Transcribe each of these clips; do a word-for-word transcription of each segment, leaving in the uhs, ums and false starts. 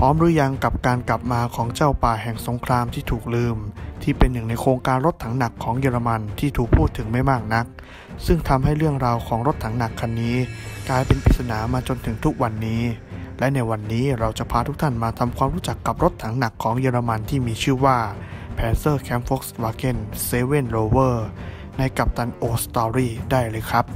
ร้อมหรือยังกับการกลับมาของเจ้าป่าแห่งสงครามที่ถูกลืมที่เป็นหนึ่งในโครงการรถถังหนักของเยอรมันที่ถูกพูดถึงไม่มากนักซึ่งทำให้เรื่องราวของรถถังหนักคันนี้กลายเป็นปริศนามาจนถึงทุกวันนี้และในวันนี้เราจะพาทุกท่านมาทำความรู้จักกับรถถังหนักของเยอรมันที่มีชื่อว่า Panzer Kampfvolkswagen เซเว่น Rover ในกัปตันโอสตอรี่ได้เลยครับ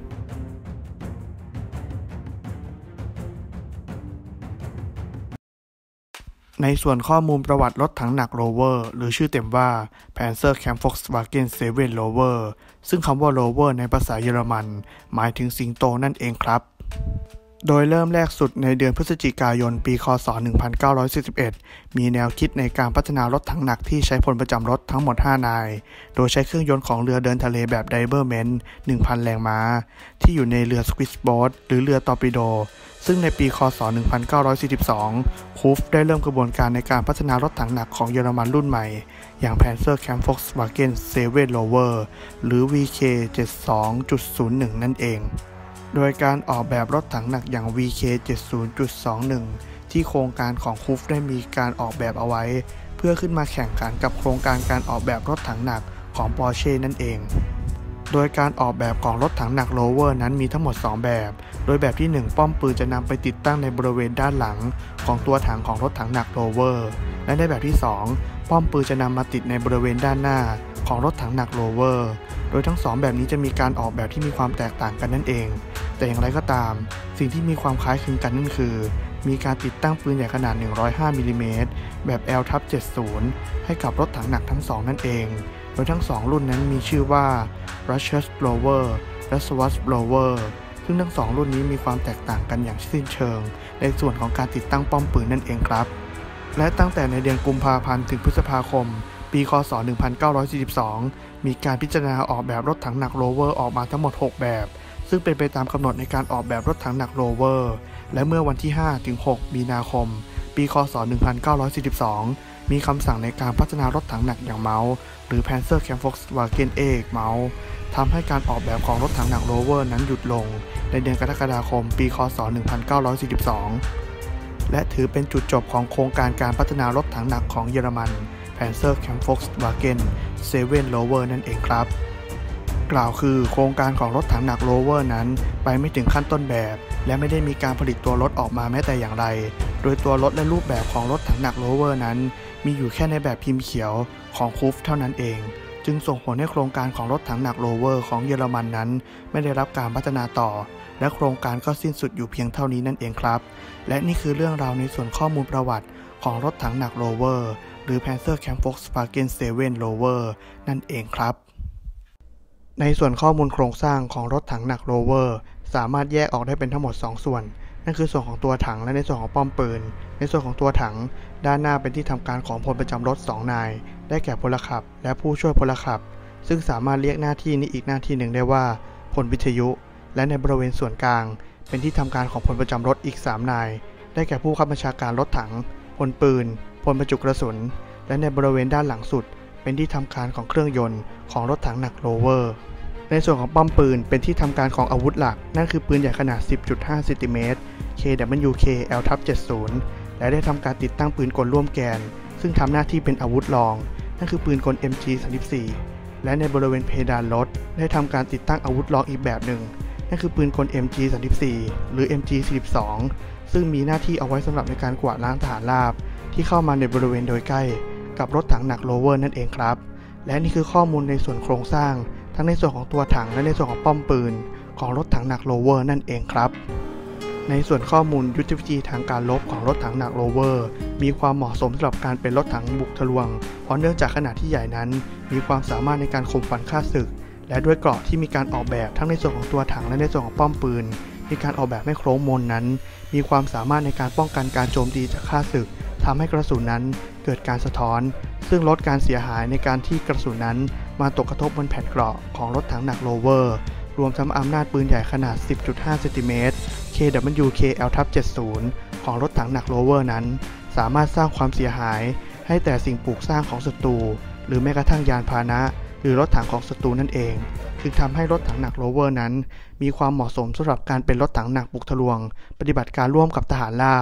ในส่วนข้อมูลประวัติรถถังหนัก Rover หรือชื่อเต็มว่า Panzer Kampfvolkswagen เซเว่น Rover ซึ่งคำว่า Rover ในภาษาเยอรมันหมายถึงสิงโตนั่นเองครับโดยเริ่มแรกสุดในเดือนพฤศจิกายนปีค.ศ. หนึ่งพันเก้าร้อยสี่สิบเอ็ดมีแนวคิดในการพัฒนารถถังหนักที่ใช้พลประจำรถทั้งหมดห้านายโดยใช้เครื่องยนต์ของเรือเดินทะเลแบบไดเบอร์เมนต์ หนึ่งพัน แรงม้าที่อยู่ในเรือสควิสโบ๊ทหรือเรือตอร์ปิโดซึ่งในปีค.ศ. หนึ่งพันเก้าร้อยสี่สิบสองคูฟได้เริ่มกระบวนการในการพัฒนารถถังหนักของเยอรมันรุ่นใหม่อย่าง Panzer Kampfvolkswagen เซเว่น Rover หรือ วี เค เจ็ดสิบสอง จุด ศูนย์หนึ่ง นั่นเองโดยการออกแบบรถถังหนักอย่าง วี เค เจ็ดสิบ จุด สองหนึ่ง ที่โครงการของคูฟได้มีการออกแบบเอาไว้เพื่อขึ้นมาแข่งขันกับโครงการการออกแบบรถถังหนักของ Porsche นั่นเองโดยการออกแบบของรถถังหนัก Rover นั้นมีทั้งหมดสองแบบโดยแบบที่หนึ่งป้อมปืนจะนำไปติดตั้งในบริเวณด้านหลังของตัวถังของรถถังหนัก Rover และในแบบที่สองป้อมปืนจะนำมาติดในบริเวณด้านหน้าของรถถังหนัก Rover โดยทั้งสองแบบนี้จะมีการออกแบบที่มีความแตกต่างกันนั่นเองแต่อย่างไรก็ตามสิ่งที่มีความคล้ายคลึงกันนั่นคือมีการติดตั้งปืนใหญ่ขนาดหนึ่งร้อยห้ามิลลิเมตรแบบ แอล เจ็ดสิบ ให้กับรถถังหนักทั้งสองนั่นเองโดยทั้งสองรุ่นนั้นมีชื่อว่า Russian Rover และ Swartz Rover ซึ่งทั้งสองรุ่นนี้มีความแตกต่างกันอย่างสิ้นเชิงในส่วนของการติดตั้งป้อมปืนนั่นเองครับและตั้งแต่ในเดือนกุมภาพันธ์ถึงพฤษภาคมปีค.ศ. หนึ่งพันเก้าร้อยสี่สิบสองมีการพิจารณาออกแบบรถถังหนัก Rover ออกมาทั้งหมดหกแบบซึ่งเป็นไปตามกำหนดในการออกแบบรถถังหนัก Rover และเมื่อวันที่ ห้าถึงหก มีนาคมปีค.ศ. หนึ่งพันเก้าร้อยสี่สิบสองมีคำสั่งในการพัฒนารถถังหนักอย่างเมาส์หรือ Panzer Kampfvolkswagen เอ เมาส์ทำให้การออกแบบของรถถังหนัก Rover นั้นหยุดลงในเดือนกรกฎาคมปีค.ศ. หนึ่งพันเก้าร้อยสี่สิบสองและถือเป็นจุดจบของโครงการการพัฒนารถถังหนักของเยอรมัน Panzer Kampfvolkswagen เซเว่น Rover นั่นเองครับกล่าวคือโครงการของรถถังหนัก Rover นั้นไปไม่ถึงขั้นต้นแบบและไม่ได้มีการผลิตตัวรถออกมาแม้แต่อย่างไรโดยตัวรถและรูปแบบของรถถังหนัก Rover นั้นมีอยู่แค่ในแบบพิมพ์เขียวของคูฟเท่านั้นเองจึงส่งผลให้โครงการของรถถังหนัก Rover ของเยอรมันนั้นไม่ได้รับการพัฒนาต่อและโครงการก็สิ้นสุดอยู่เพียงเท่านี้นั่นเองครับและนี่คือเรื่องราวในส่วนข้อมูลประวัติของรถถังหนัก Rover หรือ Panzer Kampfvolkswagen เซเว่น Rover นั่นเองครับในส่วนข้อมูลโครงสร้างของรถถังหนัก Rover สามารถแยกออกได้เป็นทั้งหมดสองส่วนนั่นคือส่วนของตัวถังและในส่วนของป้อมปืนในส่วนของตัวถังด้านหน้าเป็นที่ทำการของพลประจำรถสองนายได้แก่พลขับและผู้ช่วยพลขับซึ่งสามารถเรียกหน้าที่นี้อีกหน้าที่หนึ่งได้ว่าพลวิทยุและในบริเวณส่วนกลางเป็นที่ทำการของพลประจำรถอีกสามนายได้แก่ผู้ขับบัญชาการรถถังพลปืนพลบรรจุกระสุนและในบริเวณด้านหลังสุดเป็นที่ทำการของเครื่องยนต์ของรถถังหนัก Rover ในส่วนของป้อมปืนเป็นที่ทำการของอาวุธหลักนั่นคือปืนใหญ่ขนาด สิบจุดห้า เซนติเมตร เค ดับเบิลยู เค แอล เจ็ดสิบ และได้ทำการติดตั้งปืนกลร่วมแกนซึ่งทำหน้าที่เป็นอาวุธรองนั่นคือปืนกล เอ็ม จี สามสิบสี่ และในบริเวณเพดานรถได้ทำการติดตั้งอาวุธรองอีกแบบหนึ่งนั่นคือปืนกล เอ็ม จี สามสิบสี่ หรือ เอ็ม จี สี่สิบสอง ซึ่งมีหน้าที่เอาไว้สำหรับในการกวาดล้างทหารราบที่เข้ามาในบริเวณโดยใกล้กับรถถังหนัก Rover นั่นเองครับและนี่คือข้อมูลในส่วนโครงสร้างทั้งในส่วนของตัวถังและในส่วนของป้อมปืนของรถถังหนัก Rover นั่นเองครับในส่วนข้อมูลยุทธวิธีทางการรบของรถถังหนัก Rover มีความเหมาะสมสำหรับการเป็นรถถังบุกทะลวงเพราะเนื่องจากขนาดที่ใหญ่นั้นมีความสามารถในการข่มขวัญฆ่าศึกและด้วยเกราะที่มีการออกแบบทั้งในส่วนของตัวถังและในส่วนของป้อมปืนมีการออกแบบให้โค้งมนนั้นมีความสามารถในการป้องกันการโจมตีจากฆ่าศึกทำให้กระสุนนั้นเกิดการสะท้อนซึ่งลดการเสียหายในการที่กระสุนนั้นมาตกกระทบบนแผ่นเกราะของรถถังหนัก Rover รวมทั้งอำนาจปืนใหญ่ขนาด สิบจุดห้า เซนติเมตร เค ดับเบิลยู เค แอล เจ็ดสิบ ของรถถังหนัก Rover นั้นสามารถสร้างความเสียหายให้แต่สิ่งปลูกสร้างของศัตรูหรือแม้กระทั่งยานพาหนะหรือรถถังของศัตรูนั่นเองจึงทำให้รถถังหนัก Rover นั้นมีความเหมาะสมสำหรับการเป็นรถถังหนักบุกทะลวงปฏิบัติการร่วมกับทหารราบ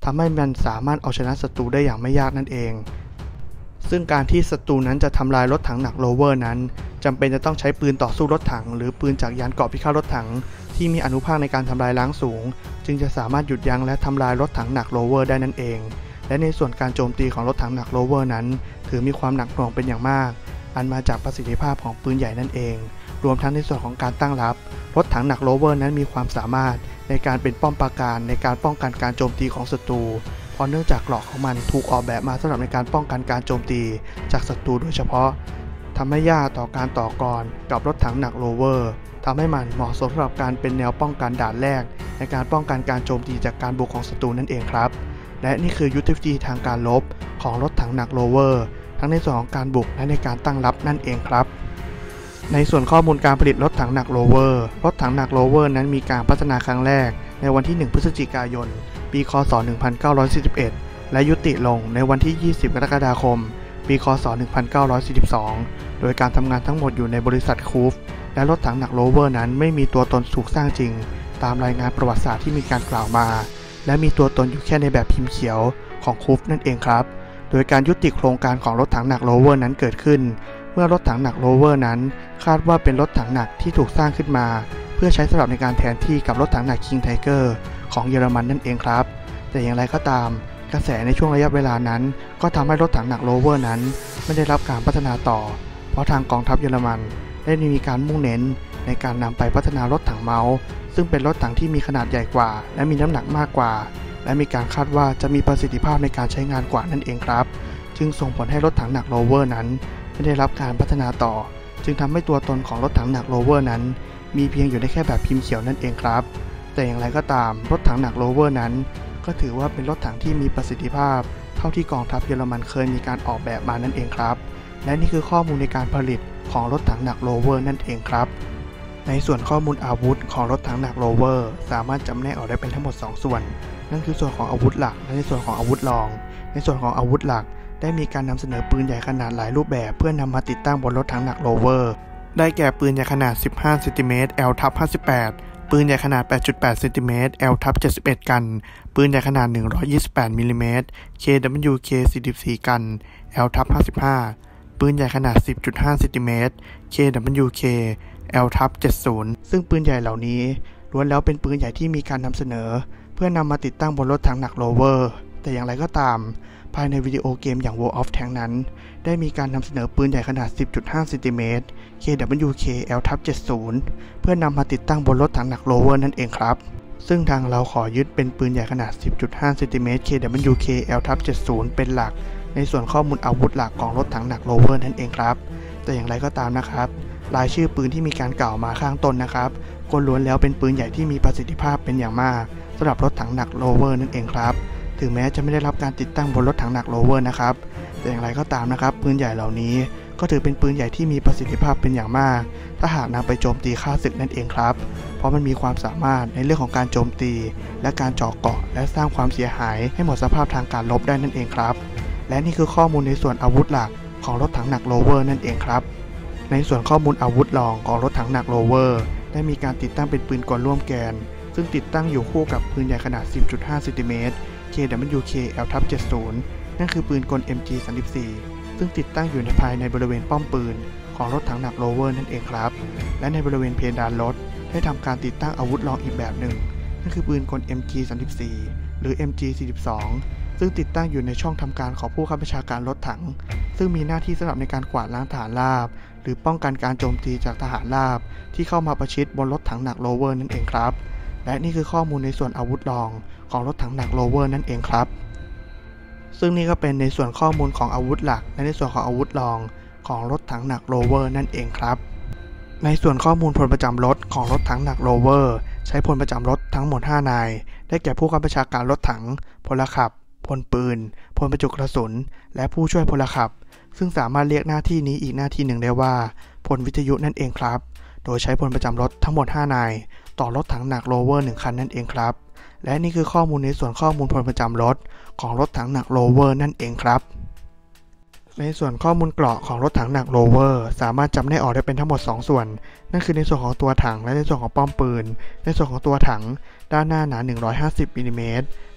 ทำให้มันสามารถเอาชนะศัตรูได้อย่างไม่ยากนั่นเองซึ่งการที่ศัตรูนั้นจะทำลายรถถังหนักโรเวอร์นั้นจำเป็นจะต้องใช้ปืนต่อสู้รถถังหรือปืนจากยานเกราะพิฆาตรถถังที่มีอนุภาคในการทำลายล้างสูงจึงจะสามารถหยุดยั้งและทำลายรถถังหนักโรเวอร์ได้นั่นเองและในส่วนการโจมตีของรถถังหนักโรเวอร์นั้นถือมีความหนักหน่วงเป็นอย่างมากอันมาจากประสิทธิภาพของปืนใหญ่นั่นเองรวมทั้งในส่วนของการตั้งรับรถถังหนักโรเวอร์นั้นมีความสามารถในการเป็นป้อมปราการในการป้องกันการโจมตีของศัตรูเพราะเนื่องจากเกราะของมันถูกออกแบบมาสำหรับในการป้องกันการโจมตีจากศัตรูโดยเฉพาะทำให้ยากต่อการต่อกรกับรถถังหนักโรเวอร์ทำให้มันเหมาะสมสำหรับการเป็นแนวป้องกันด่านแรกในการป้องกันการโจมตีจากการบุกของศัตรูนั่นเองครับและนี่คือยุทธวิธีทางการรบของรถถังหนักโรเวอร์ทั้งในส่วนของการบุกและในการตั้งรับนั่นเองครับในส่วนข้อมูลการผลิตรถถังหนักโรเวอร์รถถังหนักโรเวอร์นั้นมีการพัฒนาครั้งแรกในวันที่หนึ่งพฤศจิกายนปีคศหนึ่งพันเก้าร้อยสี่สิบเอ็ดและยุติลงในวันที่ยี่สิบกรกฎาคมปีคศหนึ่งพันเก้าร้อยสี่สิบสองโดยการทำงานทั้งหมดอยู่ในบริษัทคูฟและรถถังหนักโรเวอร์นั้นไม่มีตัวตนถูกสร้างจริงตามรายงานประวัติศาสตร์ที่มีการกล่าวมาและมีตัวตนอยู่แค่ในแบบพิมพ์เขียวของคูฟนั่นเองครับโดยการยุติโครงการของรถถังหนักโรเวอร์นั้นเกิดขึ้นเมื่อรถถังหนักโรเวอร์นั้นคาดว่าเป็นรถถังหนักที่ถูกสร้างขึ้นมาเพื่อใช้สำหรับในการแทนที่กับรถถังหนัก King Tiger ของเยอรมันนั่นเองครับแต่อย่างไรก็ตามกระแสในช่วงระยะเวลานั้นก็ทำให้รถถังหนักโรเวอร์นั้นไม่ได้รับการพัฒนาต่อเพราะทางกองทัพเยอรมันได้มีการมุ่งเน้นในการนำไปพัฒนารถถังเมาส์ซึ่งเป็นรถถังที่มีขนาดใหญ่กว่าและมีน้ำหนักมากกว่าและมีการคาดว่าจะมีประสิทธิภาพในการใช้งานกว่านั่นเองครับจึงส่งผลให้รถถังหนักโรเวอร์นั้นไม่ได้รับการพัฒนาต่อจึงทำให้ตัวตนของรถถังหนักโรเวอร์นั้นมีเพียงอยู่ในแค่แบบพิมพ์เขียวนั่นเองครับแต่อย่างไรก็ตามรถถังหนักโรเวอร์นั้นก็ถือว่าเป็นรถถังที่มีประสิทธิภาพเท่าที่กองทัพเยอรมันเคยมีการออกแบบมานั่นเองครับและนี่คือข้อมูลในการผลิตของรถถังหนักโรเวอร์นั่นเองครับในส่วนข้อมูลอาวุธของรถถังหนักโรเวอร์สามารถจำแนกออกได้เป็นทั้งหมดสองส่วนนั่นคือส่วนของอาวุธหลักและในส่วนของอาวุธรองในส่วนของอาวุธหลักได้มีการนำเสนอปืนใหญ่ขนาดหลายรูปแบบเพื่อนำมาติดตั้งบนรถถังหนักโรเวอร์ได้แก่ปืนใหญ่ขนาดสิบห้าเซนติเมตร L ทับห้าสิบแปดปืนใหญ่ขนาด แปดจุดแปดเซนติเมตร L ทับเจ็ดสิบเอ็ดกันปืนใหญ่ขนาดหนึ่งร้อยยี่สิบแปดมิลลิเมตร เค ดับเบิลยู เค สี่สิบสี่กัน L ทับห้าสิบห้าปืนใหญ่ขนาด สิบจุดห้าเซนติเมตร เค ดับเบิลยู เค L ทับเจ็ดสิบซึ่งปืนใหญ่เหล่านี้ล้วนแล้วเป็นปืนใหญ่ที่มีการนำเสนอเพื่อนำมาติดตั้งบนรถถังหนักโรเวอร์แต่อย่างไรก็ตามภายในวิดีโอเกมอย่าง World of Tanks นั้นได้มีการนำเสนอปืนใหญ่ขนาด สิบจุดห้าเซนติเมตร เค ดับเบิลยู เค L ทับเจ็ดสิบเพื่อนำมาติดตั้งบนรถถังหนักโรเวอร์นั่นเองครับซึ่งทางเราขอยึดเป็นปืนใหญ่ขนาด สิบจุดห้าเซนติเมตร เค ดับเบิลยู เค L ทับเจ็ดสิบเป็นหลักในส่วนข้อมูลอาวุธหลักของรถถังหนักโรเวอร์นั่นเองครับแต่อย่างไรก็ตามนะครับรายชื่อปืนที่มีการกล่าวมาข้างต้นนะครับก็ล้วนแล้วเป็นปืนใหญ่ที่มีประสิทธิภาพเป็นอย่างมากสำหรับรถถังหนักโรเวอร์นั่นเองครับถึงแม้จะไม่ได้รับการติดตั้งบนรถถังหนักโรเวอร์นะครับแต่อย่างไรก็ตามนะครับปืนใหญ่เหล่านี้ก็ถือเป็นปืนใหญ่ที่มีประสิทธิภาพเป็นอย่างมากถ้าหากนำไปโจมตีฆ่าศึกนั่นเองครับเพราะมันมีความสามารถในเรื่องของการโจมตีและการเจาะเกาะและสร้างความเสียหายให้หมดสภาพทางการรบได้นั่นเองครับและนี่คือข้อมูลในส่วนอาวุธหลักของรถถังหนักโรเวอร์นั่นเองครับในส่วนข้อมูลอาวุธรองของรถถังหนักโรเวอร์ได้มีการติดตั้งเป็นปืนกลร่วมแกนซึ่งติดตั้งอยู่คู่กับปืนใหญ่ขนาด สิบจุดห้าเซนติเมตร เค ดับเบิลยู เค L ทับเจ็ดสิบนั่นคือปืนกล เอ็ม จี สามสิบสี่ซึ่งติดตั้งอยู่ในภายในบริเวณป้อมปืนของรถถังหนักโรเวอร์นั่นเองครับและในบริเวณเพดานรถได้ทำการติดตั้งอาวุธรองอีกแบบหนึ่งนั่นคือปืนกล เอ็ม จี สามสิบสี่หรือ เอ็ม จี สี่สิบสองซึ่งติดตั้งอยู่ในช่องทำการของผู้บัญชาการรถถังซึ่งมีหน้าที่สำหรับในการกวาดล้างฐานราบหรือป้องกันการโจมตีจากทหารราบที่เข้ามาประชิดบนรถถังหนักโรเวอร์นั่นเองครับและนี่คือข้อมูลในส่วนอาวุธรองของรถถังหนักโรเวอร์นั่นเองครับซึ่งนี่ก็เป็นในส่วนข้อมูลของอาวุธหลักและในส่วนของอาวุธรองของรถถังหนักโรเวอร์นั่นเองครับในส่วนข้อมูลพลประจำรถของรถถังหนักโรเวอร์ใช้พลประจำรถทั้งหมดห้านายได้แก่ผู้บัญชาการรถถังพลขับพลปืนพลบรรจุกระสุนและผู้ช่วยพลขับซึ่งสามารถเรียกหน้าที่นี้อีกหน้าที่หนึ่งได้ว่าพลวิทยุนั่นเองครับโดยใช้พลประจำรถทั้งหมดห้านายต่อรถถังหนักโรเวอร์หนึ่งคันนั่นเองครับและนี่คือข้อมูลในส่วนข้อมูลพลประจำรถของรถถังหนักโรเวอร์นั่นเองครับในส่วนข้อมูลเกราะของรถถังหนักโรเวอร์สามารถจำแนกออกได้เป็นทั้งหมดสองส่วนนั่นคือในส่วนของตัวถังและในส่วนของป้อมปืนในส่วนของตัวถังด้านหน้าหนาหนึ่งร้อยห้าสิบมิลลิเมตร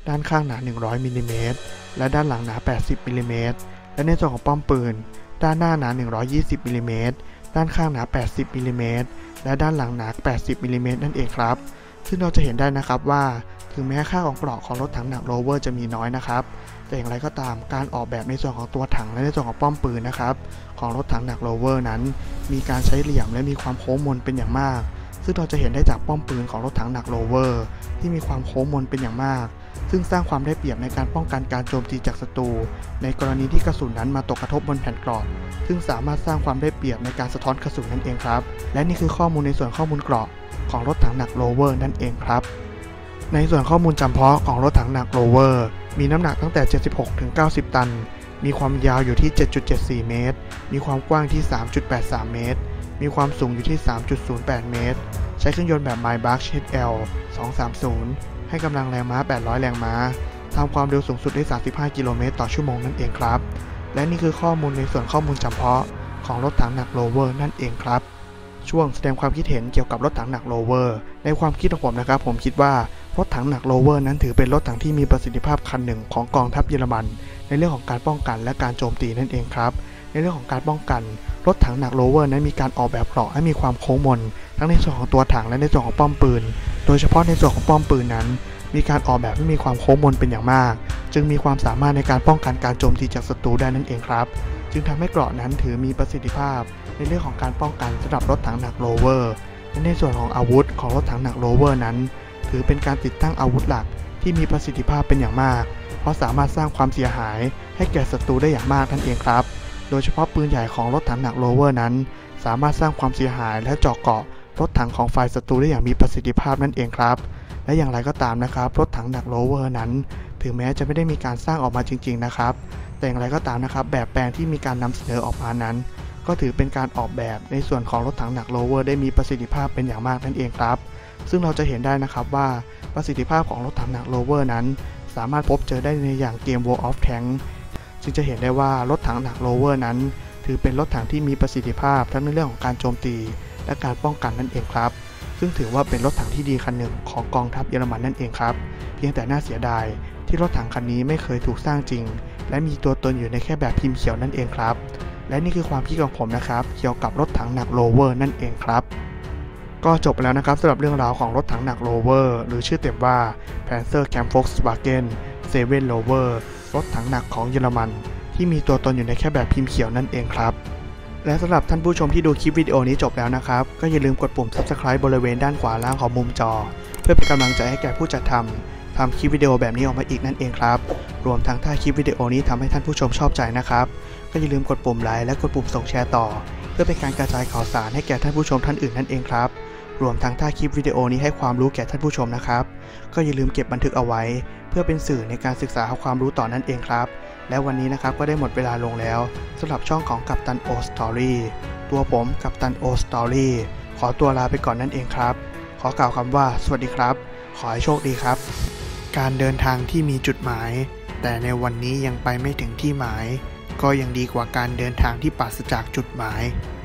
ด้านข้างหนาหนึ่งร้อยมิลลิเมตรและด้านหลังหนาแปดสิบมิลลิเมตรและในส่วนของป้อมปืนด้านหน้าหนาหนึ่งร้อยยี่สิบมิลลิเมตรด้านข้างหนาแปดสิบมิลลิเมตรและด้านหลังหนาแปดสิบมิลลิเมตรนั่นเองครับซึ่งเราจะเห็นได้นะครับว่าถึงแม้ค่าของเกราะของรถถังหนักโรเวอร์จะมีน้อยนะครับแต่อย่างไรก็ตามการออกแบบในส่วนของตัวถังและในส่วนของป้อมปืนนะครับของรถถังหนักโรเวอร์นั้นมีการใช้เหลี่ยมและมีความโค้งมนเป็นอย่างมากซึ่งเราจะเห็นได้จากป้อมปืนของรถถังหนักโรเวอร์ที่มีความโค้งมนเป็นอย่างมากซึ่งสร้างความได้เปรียบในการป้องกันการโจมตีจากศัตรูในกรณีที่กระสุนนั้นมาตกกระทบบนแผ่นเกราะซึ่งสามารถสร้างความได้เปรียบในการสะท้อนกระสุนนั่นเองครับและนี่คือข้อมูลในส่วนข้อมูลเกราะของรถถังหนักโรเวอร์นั่นเองครับในส่วนข้อมูลจำเพาะของรถถังหนักโรเวอร์มีน้ำหนักตั้งแต่เจ็ดสิบหกถึงเก้าสิบตันมีความยาวอยู่ที่ เจ็ดจุดเจ็ดสี่ เมตรมีความกว้างที่ สามจุดแปดสาม เมตรมีความสูงอยู่ที่ สามจุดศูนย์แปด เมตรใช้เครื่องยนต์แบบ Maybach เอช แอล สองสามศูนย์ให้กำลังแรงม้าแปดร้อยแรงม้าทำความเร็วสูงสุดได้สามสิบห้ากิโลเมตรต่อชั่วโมงนั่นเองครับและนี่คือข้อมูลในส่วนข้อมูลจำเพาะของรถถังหนักโรเวอร์นั่นเองครับช่วงแสดงความคิดเห็นเกี่ยวกับรถถังหนักโรเวอร์ในความคิดของผมนะครับผมคิดว่ารถถังหนักโรเวอร์นั้นถือเป็นรถถังที่มีประสิทธิภาพคันหนึ่งของกองทัพเยอรมันในเรื่องของการป้องกันและการโจมตีนั่นเองครับในเรื่องของการป้องกันรถถังหนักโรเวอร์นั้นมีการออกแบบเกราะให้มีความโค้งมนทั้งในส่วนของตัวถังและในส่วนของป้อมปืนโดยเฉพาะในส่วนของป้อมปืนนั้นมีการออกแบบให้มีความโค้งมนเป็นอย่างมากจึงมีความสามารถในการป้องกันการโจมตีจากศัตรูได้นั่นเองครับจึงทำให้เกราะนั้นถือมีประสิทธิภาพในเรื่องของการป้องกันสำหรับรถถังหนักโรเวอร์และในส่วนของอาวุธของรถถังหนักโรเวอร์นั้นถือเป็นการติดตั้งอาวุธหลักที่มีประสิทธิภาพเป็นอย่างมากเพราะสามารถสร้างความเสียหายให้แก่ศัตรูได้อย่างมากนั่นเองครับโดยเฉพาะปืนใหญ่ของรถถังหนักโรเวอร์นั้นสามารถสร้างความเสียหายและเจาะเกาะรถถังของฝ่ายศัตรูได้อย่างมีประสิทธิภาพนั่นเองครับและอย่างไรก็ตามนะครับรถถังหนักโรเวอร์นั้นถึงแม้จะไม่ได้มีการสร้างออกมาจริงๆนะครับแต่อย่างไรก็ตามนะครับแบบแปลงที่มีการนำเสนอออกมานั้นก็ถือเป็นการออกแบบในส่วนของรถถังหนักโรเวอร์ได้มีประสิทธิภาพเป็นอย่างมากนั่นเองครับซึ่งเราจะเห็นได้นะครับว่าประสิทธิภาพของรถถังหนักโรเวอร์นั้นสามารถพบเจอได้ในอย่างเกม World of Tanks จึงจะเห็นได้ว่ารถถังหนักโรเวอร์นั้นถือเป็นรถถังที่มีประสิทธิภาพทั้งในเรื่องของการโจมตีและการป้องกันนั่นเองครับซึ่งถือว่าเป็นรถถังที่ดีคันหนึ่งของกองทัพเยอรมันนั่นเองครับเพียงแต่น่าเสียดายที่รถถังคันนี้ไม่เคยถูกสร้างจริงและมีตัวตนอยู่ในแค่แบบพิมพ์เขียวนั่นเองครับและนี่คือความคิดของผมนะครับเกี่ยวกับรถถังหนักโรเวอร์นั่นเองครับก็จบไปแล้วนะครับสำหรับเรื่องราวของรถถังหนักโรเวอร์หรือชื่อเต็มว่า Panzer Camp Volkswagen เซเว่น Rover รถถังหนักของเยอรมันที่มีตัวตนอยู่ในแค่แบบพิมพ์เขียวนั่นเองครับและสำหรับท่านผู้ชมที่ดูคลิปวิดีโอนี้จบแล้วนะครับก็อย่าลืมกดปุ่ม Subscribe บริเวณด้านขวาล่างของมุมจอเพื่อเป็นกำลังใจให้แก่ผู้จัดทำทำคลิปวิดีโอแบบนี้ออกมาอีกนั่นเองครับรวมทั้งถ้าคลิปวิดีโอนี้ทำให้ท่านผู้ชมชอบใจนะครับก็อย่าลืมกดปุ่มไลค์และกดปุ่มส่งแชร์ต่อเพื่อเป็นการกระจายข่าวสารให้แก่ท่านผู้ชมท่านอื่นนั่นเองครับรวมทั้งถ้าคลิปวิดีโอนี้ให้ความรู้แก่ท่านผู้ชมนะครับก็อย่าลืมเก็บบันทึกเอาไว้เพื่อเป็นสื่อในการศึกษาหาความรู้ต่อนั่นเองครับและวันนี้นะครับก็ได้หมดเวลาลงแล้วสำหรับช่องของกัปตันโอสตอรี่ตัวผมกัปตันโอสตอรี่ขอตัวลาไปก่อนนั่นเองครับขอกล่าวคำว่าสวัสดีครับขอให้โชคดีครับการเดินทางที่มีจุดหมายแต่ในวันนี้ยังไปไม่ถึงที่หมายก็ยังดีกว่าการเดินทางที่ปราศจากจุดหมาย